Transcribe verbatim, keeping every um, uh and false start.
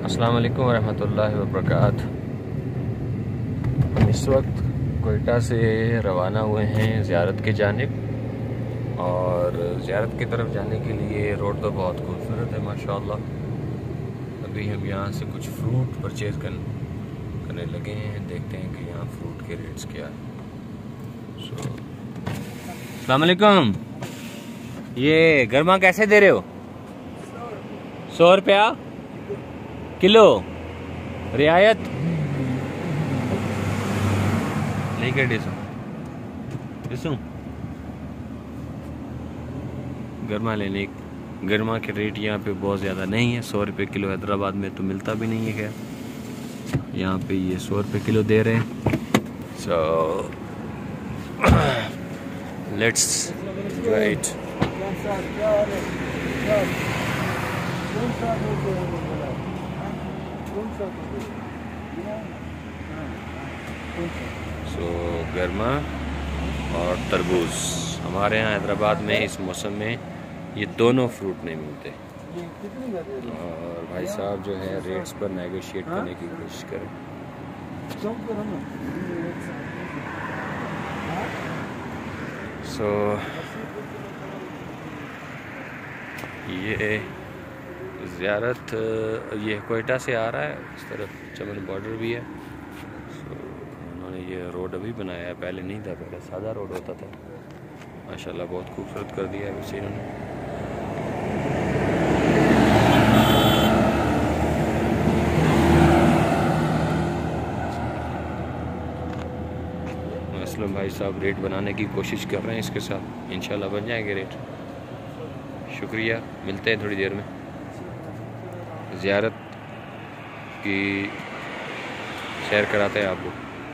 अस्सलाम वालेकुम रहमतुल्लाहि व बरकातहू। हम इस वक्त कोयटा से रवाना हुए हैं ज़ियारत की जानिब, और ज़ियारत की तरफ जाने के लिए रोड तो बहुत खूबसूरत है माशाअल्लाह। अभी हम यहाँ से कुछ फ्रूट परचेज कर, करने लगे हैं। देखते हैं कि यहाँ फ्रूट के रेट्स क्या है। सो अस्सलाम वालेकुम। ये गर्मा कैसे दे रहे हो? सौ रुपया किलो रियायत नहीं कर डिसू डिसू गर्मा लेने। गर्मा के रेट यहाँ पे बहुत ज़्यादा नहीं है। सौ रुपये किलो हैदराबाद में तो मिलता भी नहीं है। खैर यहाँ पे ये सौ रुपये किलो दे रहे हैं। So let's write. So so, गर्मा और तरबूज हमारे यहाँ हैदराबाद में इस मौसम में ये दोनों फ्रूट नहीं मिलते, और भाई साहब जो है रेट्स पर नेगोशिएट करने की कोशिश करें। सो so, ये ज़ियारत ये कोयटा से आ रहा है, इस तरफ चमन बॉर्डर भी है। सो उन्होंने ये रोड अभी बनाया है, पहले नहीं था, पहले सादा रोड होता था। माशाल्लाह बहुत खूबसूरत कर दिया है वैसे इन्होंने। असलम भाई साहब रेट बनाने की कोशिश कर रहे हैं इसके साथ, इंशाल्लाह बन जाएंगे रेट। शुक्रिया, मिलते हैं थोड़ी देर में। ज़ियारत की शेयर कराते हैं आपको।